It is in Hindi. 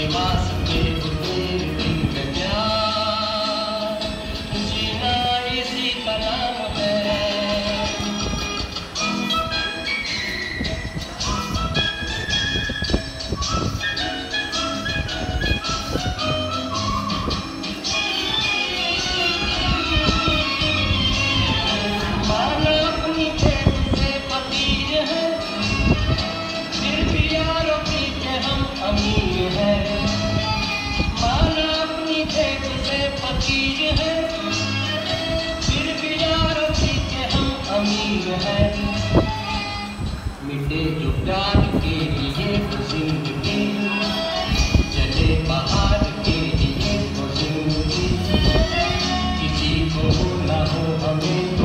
वास्ते तेरे दिल में प्यार, जीना इसी का नाम है। माना अपनी खेत से फकीर है, फिर भी यारों के हम अमीर हैं। माना अपनी खेत से फकीर है, फिर भी यारों के हम अमीर हैं। मिटे जो प्यार के लिए तो जिंदगी, चले बाहर के लिए तो जिंदगी, किसी को ना हो हमें